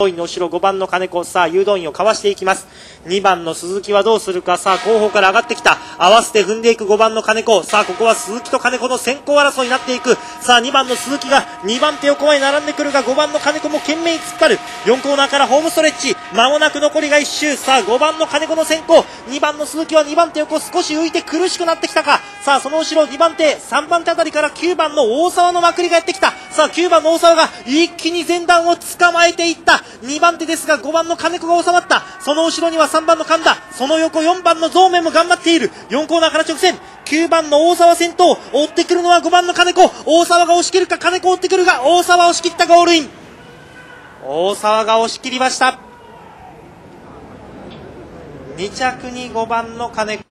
誘導員の後ろ5番の金子、さあ誘導員をかわしていきます。2番の鈴木はどうするか。さあ後方から上がってきた、合わせて踏んでいく5番の金子。さあここは鈴木と金子の先行争いになっていく。さあ2番の鈴木が2番手横前に並んでくるが、5番の金子も懸命に突っ張る。4コーナーからホームストレッチ、間もなく残りが1周。さあ5番の金子の先行、2番の鈴木は2番手横少し浮いて苦しくなってきたか。さあその後ろ2番手3番手あたりから9番の大沢のまくりがやってきた。さあ9番の大沢が一気に前段を捕まえていった。2番手ですが5番の金子が収まった。その後ろには3番の神田、その横4番のゾーメンも頑張っている。4コーナーから直線、9番の大沢先頭、追ってくるのは5番の金子。大沢が押し切るか、金子追ってくるが、大沢押し切った。ゴールイン。大沢が押し切りました。2着に5番の金子。